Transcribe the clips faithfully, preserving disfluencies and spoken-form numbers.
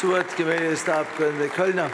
Zu Wort gemeldet ist der Abgeordnete Köllner.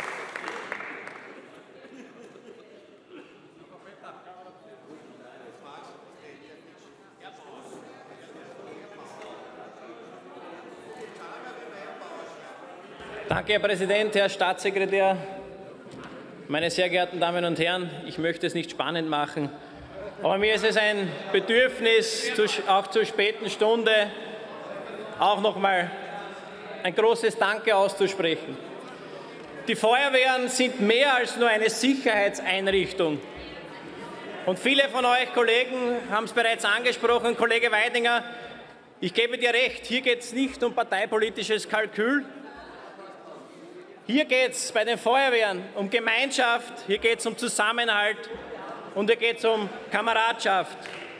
Danke, Herr Präsident, Herr Staatssekretär, meine sehr geehrten Damen und Herren! Ich möchte es nicht spannend machen, aber mir ist es ein Bedürfnis, auch zur späten Stunde auch noch mal ein großes Danke auszusprechen. Die Feuerwehren sind mehr als nur eine Sicherheitseinrichtung. Und viele von euch Kollegen haben es bereits angesprochen, Kollege Weidinger, ich gebe dir recht, hier geht es nicht um parteipolitisches Kalkül. Hier geht es bei den Feuerwehren um Gemeinschaft, hier geht es um Zusammenhalt und hier geht es um Kameradschaft.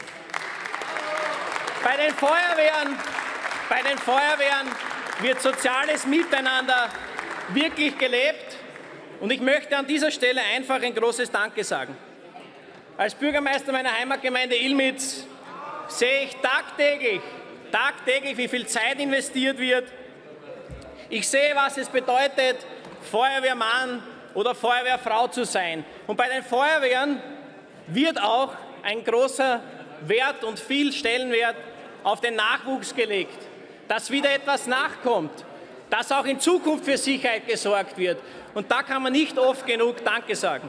Bei den Feuerwehren, bei den Feuerwehren wird soziales Miteinander wirklich gelebt. Und ich möchte an dieser Stelle einfach ein großes Danke sagen. Als Bürgermeister meiner Heimatgemeinde Ilmitz sehe ich tagtäglich, tagtäglich, wie viel Zeit investiert wird. Ich sehe, was es bedeutet, Feuerwehrmann oder Feuerwehrfrau zu sein. Und bei den Feuerwehren wird auch ein großer Wert und viel Stellenwert auf den Nachwuchs gelegt, dass wieder etwas nachkommt, dass auch in Zukunft für Sicherheit gesorgt wird. Und da kann man nicht oft genug Danke sagen.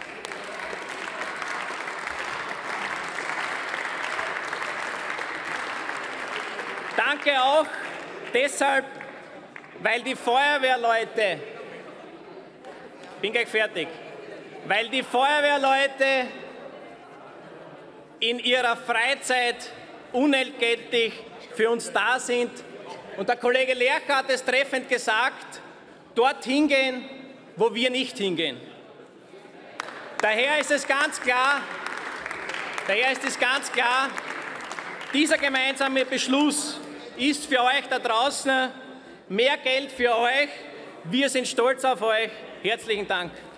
Danke auch deshalb, weil die Feuerwehrleute, bin gleich fertig, weil die Feuerwehrleute in ihrer Freizeit unentgeltlich für uns da sind. Und der Kollege Lercher hat es treffend gesagt, dort hingehen, wo wir nicht hingehen. Daher ist es ganz klar, daher ist es ganz klar, dieser gemeinsame Beschluss ist für euch da draußen mehr Geld für euch. Wir sind stolz auf euch. Herzlichen Dank.